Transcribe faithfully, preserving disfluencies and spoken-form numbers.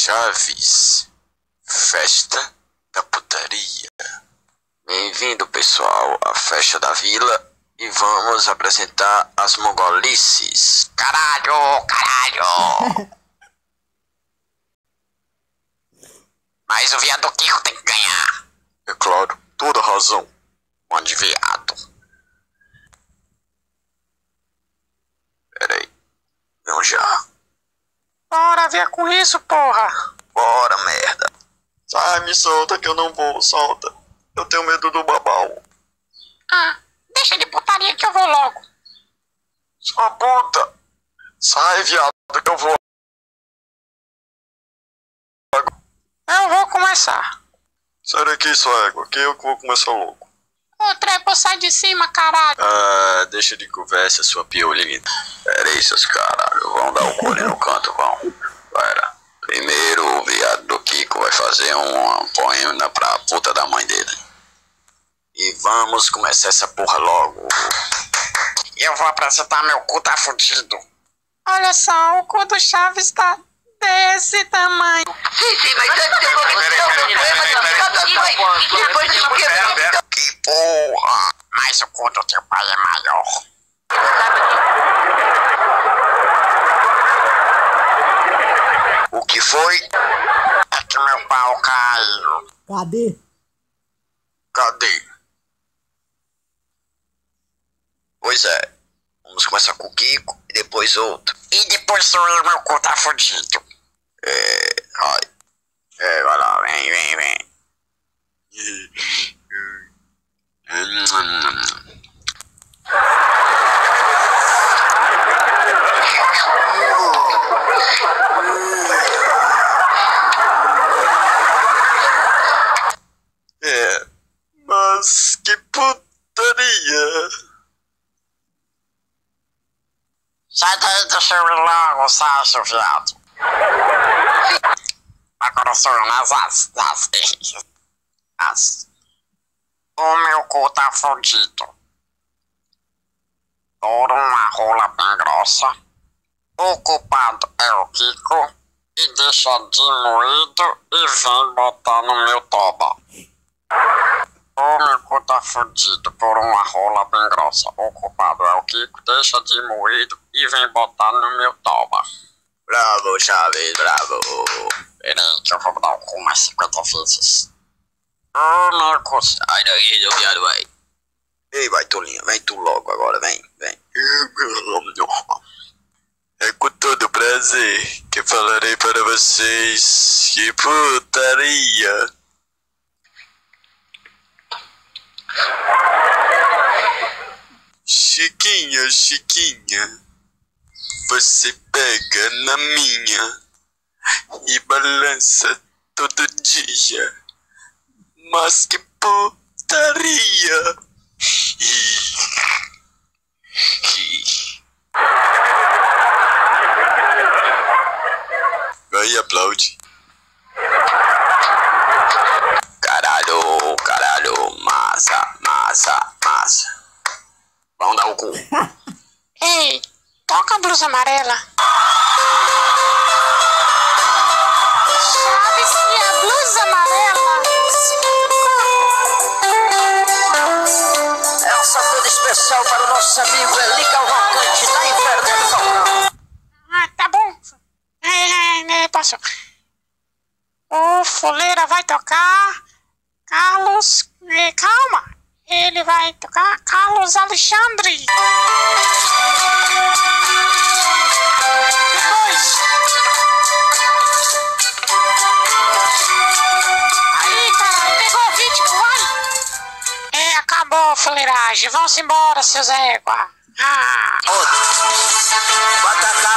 Chaves, Festa da putaria. Bem-vindo, pessoal, à festa da vila e vamos apresentar as mongolices. Caralho, caralho! Mas o viado Kiko tem que ganhar. É claro, toda razão. Mano de viado. Peraí. Não já. Bora ver com isso, porra. Bora, merda. Sai, me solta que eu não vou, solta. Eu tenho medo do babau. Ah, deixa de putaria que eu vou logo. Sua puta. Sai, viado, que eu vou. Eu vou começar. Sai daqui, sua égua, que eu que vou começar logo. Ô, trepa, sai de cima, caralho. Ah, deixa de conversa, sua piolina. Pera aí, seus caralho. Vão dar o cu ali no canto, vão. Pera. Primeiro o viado do Kiko vai fazer um poema pra puta da mãe dele. E vamos começar essa porra logo. Eu vou apresentar meu cu tá fudido. Olha só, o cu do Chaves tá desse tamanho. Sim, sim, mas antes de depois de que... Que porra! Mas o cu do teu pai é maior. O que foi? É que meu pau caiu. Cadê? Cadê? Pois é. Vamos começar com o Kiko e depois outro. E depois sou eu, meu cu tá fudido. É. Ai. É, vai lá, vem, vem, vem. É, mas que putaria. Sai daí, deixa eu ir logo, sai, seu viado. Agora sou eu nas as, as, as. O meu cu tá fudido. Por uma rola bem grossa. O culpado é o Kiko. E deixa de moído e vem botar no meu toba. O meu cu tá fudido por uma rola bem grossa. O culpado é o Kiko. Deixa de moído e vem botar no meu toba. Bravo, Chaves, bravo. Peraí que eu vou dar o cu mais cinquenta vezes. Ô, meu cu. Sai daí, meu viado, vai. Ei, vai, Tolinha, vem tu logo agora, vem, vem. É com todo prazer que falarei para vocês que putaria. Chiquinha, Chiquinha, você pega na minha e balança todo dia. Mas que putaria! Vai, aplaude. Caralho, caralho, massa, massa, massa. Vamos dar o cu. Ei, toca a blusa amarela. Chaves e a blusa amarela. É um saludo especial para o nosso amigo Eliga Rocante da Inferno do Falcão. Ah, tá bom. É, é, é, passou. O Fuleira vai tocar. Carlos, é, calma. Ele vai tocar Carlos Alexandre. Depois. Aí, cara, pegou o ritmo, vai. É, acabou a fuleiragem. Vamos embora, seus égua. Ah. Batata